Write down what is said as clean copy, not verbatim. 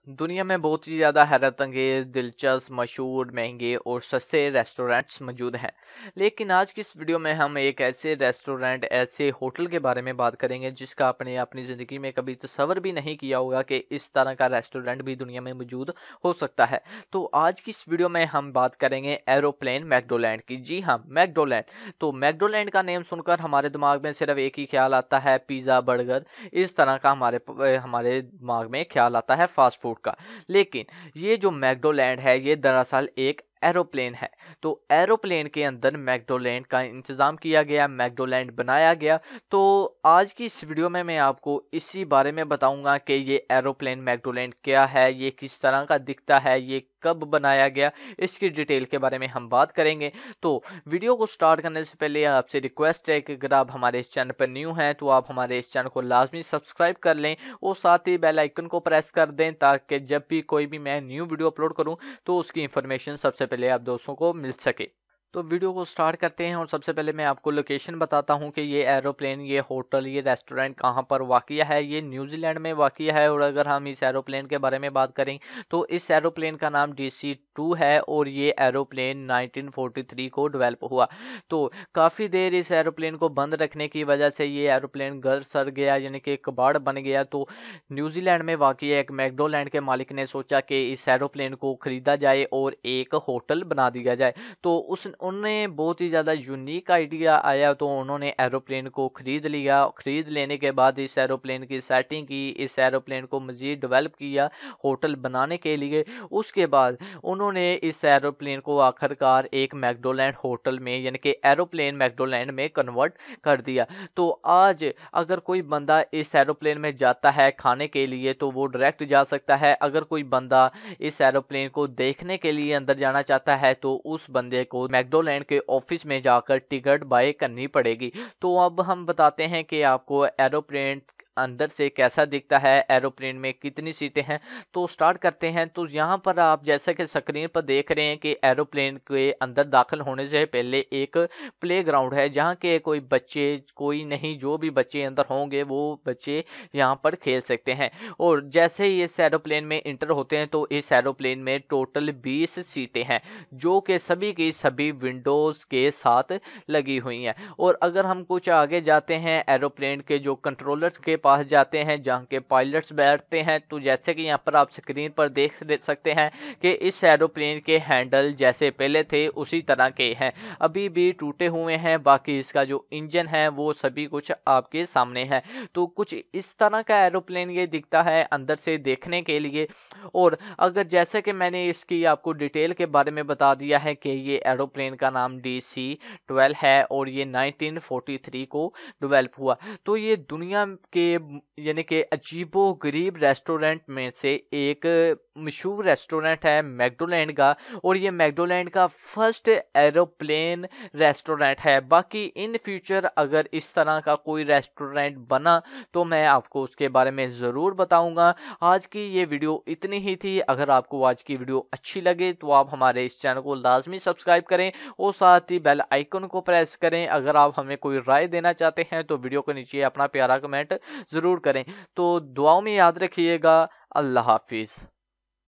दुनिया में बहुत ही ज़्यादा हैरतअंगेज़, दिलचस्प, मशहूर, महंगे और सस्ते रेस्टोरेंट्स मौजूद हैं। लेकिन आज की इस वीडियो में हम एक ऐसे रेस्टोरेंट, ऐसे होटल के बारे में बात करेंगे जिसका आपने अपनी ज़िंदगी में कभी तसव्वुर भी नहीं किया होगा कि इस तरह का रेस्टोरेंट भी दुनिया में मौजूद हो सकता है। तो आज की इस वीडियो में हम बात करेंगे एरोप्लेन मैकडोलैंड की। जी हाँ, मैकडोलैंड। तो मैकडोलैंड का नेम सुनकर हमारे दिमाग में सिर्फ एक ही ख्याल आता है, पिज़्ज़ा, बर्गर, इस तरह का हमारे दिमाग में ख्याल आता है फास्ट फूड का। लेकिन ये जो मैकडोलैंड है ये दरअसल एक एरोप्लेन है। तो एरोप्लेन के अंदर मैकडोलैंड का इंतज़ाम किया गया, मैकडोलैंड बनाया गया। तो आज की इस वीडियो में मैं आपको इसी बारे में बताऊंगा कि ये एरोप्लेन मैकडोलैंड क्या है, ये किस तरह का दिखता है, ये कब बनाया गया, इसकी डिटेल के बारे में हम बात करेंगे। तो वीडियो को स्टार्ट करने से पहले आपसे रिक्वेस्ट है कि अगर आप हमारे इस चैनल पर न्यू हैं तो आप हमारे इस चैनल को लाजमी सब्सक्राइब कर लें और साथ ही बेल आइकन को प्रेस कर दें ताकि जब भी कोई भी मैं न्यू वीडियो अपलोड करूं तो उसकी इन्फॉर्मेशन सबसे पहले आप दोस्तों को मिल सके। तो वीडियो को स्टार्ट करते हैं और सबसे पहले मैं आपको लोकेशन बताता हूं कि ये एरोप्लेन, ये होटल, ये रेस्टोरेंट कहां पर वाक़िया है। ये न्यूजीलैंड में वाक़िया है। और अगर हम इस एरोप्लेन के बारे में बात करें तो इस एरोप्लेन का नाम DC-2 है और ये एरोप्लेन 1943 को डेवलप हुआ। तो काफ़ी देर इस एरोप्लेन को बंद रखने की वजह से ये एरोप्लेन घर सड़ गया, यानी कि कबाड़ बन गया। तो न्यूजीलैंड में वाक़िया एक मैकडोलैंड के मालिक ने सोचा कि इस एरोप्लेन को ख़रीदा जाए और एक होटल बना दिया जाए। तो उन्हें बहुत ही ज़्यादा यूनिक आइडिया आया, तो उन्होंने एरोप्लेन को ख़रीद लिया। ख़रीद लेने के बाद इस एरोप्लेन की सेटिंग की, इस एरोप्लेन को मज़ीद डेवलप किया होटल बनाने के लिए। उसके बाद उन्होंने इस एरोप्लेन को आखिरकार एक मैकडोलैंड होटल में, यानी कि एरोप्लेन मैकडोलैंड में कन्वर्ट कर दिया। तो आज अगर कोई बंदा इस एरोप्लेन में जाता है खाने के लिए तो वो डायरेक्ट जा सकता है। अगर कोई बंदा इस एरोप्लेन को देखने के लिए अंदर जाना चाहता है तो उस बंदे को मैकडोलैंड के ऑफिस में जाकर टिकट बाय करनी पड़ेगी। तो अब हम बताते हैं कि आपको एरोप्लेन अंदर से कैसा दिखता है, एरोप्लेन में कितनी सीटें हैं। तो स्टार्ट करते हैं। तो यहाँ पर आप जैसा कि स्क्रीन पर देख रहे हैं कि एरोप्लेन के अंदर दाखिल होने से पहले एक प्लेग्राउंड है जहाँ के कोई बच्चे, कोई नहीं, जो भी बच्चे अंदर होंगे वो बच्चे यहाँ पर खेल सकते हैं। और जैसे ही इस एरोप्लेन में इंटर होते हैं तो इस एरोप्लेन में टोटल 20 सीटें हैं जो कि सभी की सभी विंडोज़ के साथ लगी हुई हैं। और अगर हम कुछ आगे जाते हैं, एरोप्लेन के जो कंट्रोलर्स के पास जाते हैं जहाँ के पायलट्स बैठते हैं, तो जैसे कि यहाँ पर आप स्क्रीन पर देख सकते हैं कि इस एरोप्लेन के हैंडल जैसे पहले थे उसी तरह के हैं, अभी भी टूटे हुए हैं। बाकी इसका जो इंजन है वो सभी कुछ आपके सामने है। तो कुछ इस तरह का एरोप्लेन ये दिखता है अंदर से देखने के लिए। और अगर जैसे कि मैंने इसकी आपको डिटेल के बारे में बता दिया है कि ये एरोप्लेन का नाम DC-12 है और ये 1943 को डेवलप हुआ। तो ये दुनिया के, यानी कि अजीबो गरीब रेस्टोरेंट में से एक मशहूर रेस्टोरेंट है मैकडोलैंड का। और ये मैकडोलैंड का फर्स्ट एरोप्लेन रेस्टोरेंट है। बाकी इन फ्यूचर अगर इस तरह का कोई रेस्टोरेंट बना तो मैं आपको उसके बारे में ज़रूर बताऊंगा। आज की ये वीडियो इतनी ही थी। अगर आपको आज की वीडियो अच्छी लगे तो आप हमारे इस चैनल को लाजमी सब्सक्राइब करें और साथ ही बेल आइकन को प्रेस करें। अगर आप हमें कोई राय देना चाहते हैं तो वीडियो के नीचे अपना प्यारा कमेंट ज़रूर करें। तो दुआओं में याद रखिएगा। अल्लाह हाफिज़।